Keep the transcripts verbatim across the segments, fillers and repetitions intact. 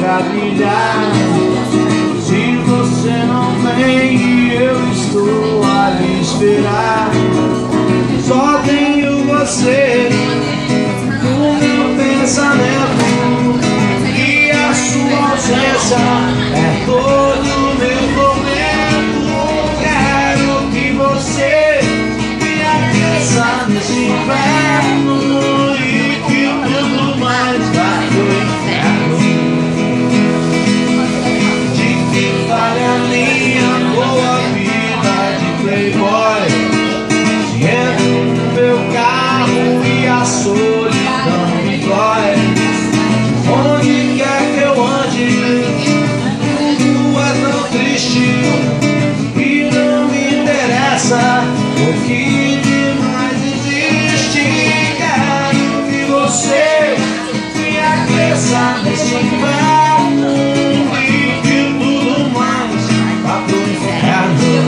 pra brilhar. Se você não vem, eu estou a lhe esperar. Só tenho você no meu pensamento, e a sua ausência é todo o meu momento. Quero que você me aqueça nesse inverno e que tudo mais vá pro inferno. De que vale a minha boa vida de playboy? Se entro no meu carro e a solidão me dói. Onde quer que eu ande, tudo é tão triste e não me interessa o que demais existe. Quero que você me aqueça nesse inverno e que tudo mais vá pro inferno.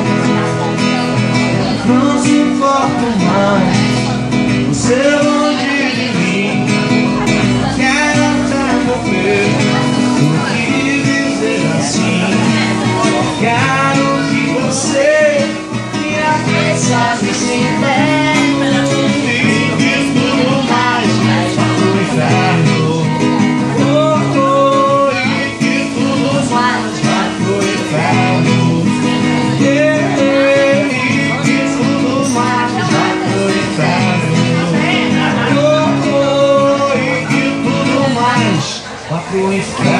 Não se importa mais você longe de mim. Quero até morrer do que viver assim. Quero que você me aqueça nesse inverno e que tudo mais vá pro inferno. Oh, oh, e que tudo mais vá pro inferno. Yeah, e que tudo mais vá pro inferno. Oh, oh, e que tudo mais vá pro inferno.